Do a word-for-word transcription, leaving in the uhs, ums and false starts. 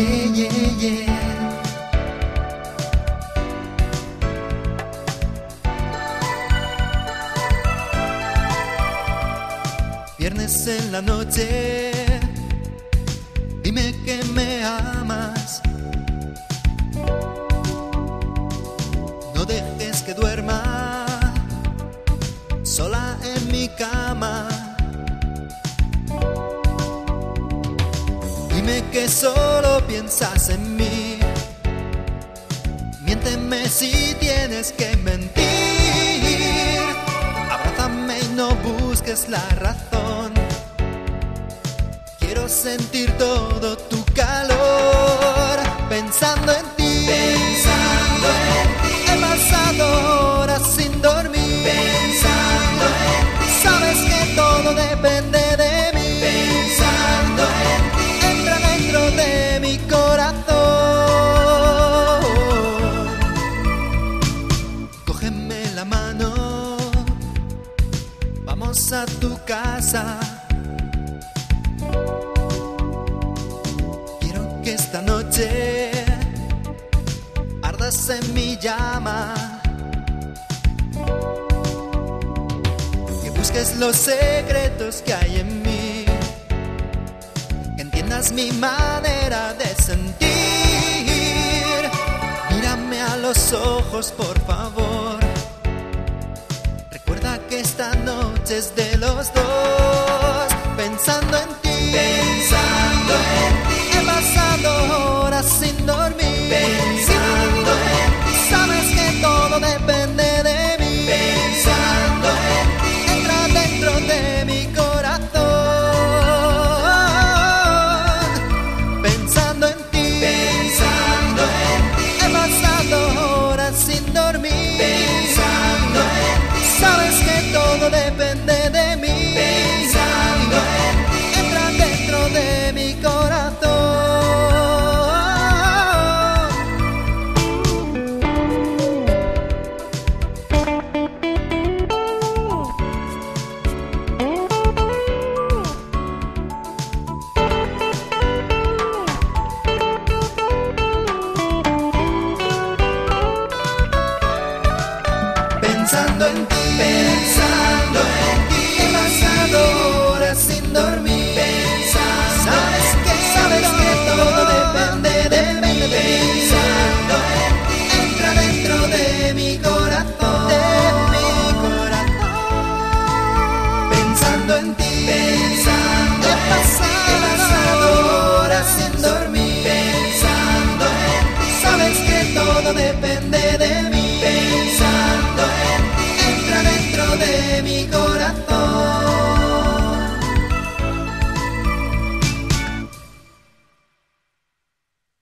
yeah, yeah, yeah. Viernes en la noche, dime que me amas. No dejes que duerma sola en mi cama. Dime que solo piensas en mí. Miénteme si tienes que mentir. Abrázame y no busques la razón. Quiero sentir todo tu calor. Pensando en ti, Pensando en ti, he pasado horas sin dormir. pensando en ti, Sabes que todo depende de mí. pensando en ti, Entra dentro de mi corazón. Cógeme la mano, vamos a tu casa. Quiero que esta noche ardas en mi llama. Que busques los secretos que hay en mí. Que entiendas mi manera de sentir. Mírame a los ojos, por favor. Recuerda que esta noche es de los dos. Pensando en ti, pensando en ti, he pasado horas sin dormir. pensando en ti, Sabes que todo depende de mí. pensando en ti, Entra dentro de mi corazón. Pensando en ti, pensando en ti, he pasado horas sin dormir. pensando en ti, Sabes que todo depende de mí. pensando en ti, Entra dentro de mi corazón. Pensando en ti, pensando en ti, he pasado horas sin dormir. pensando Sabes en que, ti, sabes que todo depende de mí. pensando en ti, Entra dentro de mi corazón, de mi corazón. Pensando en ti, pensando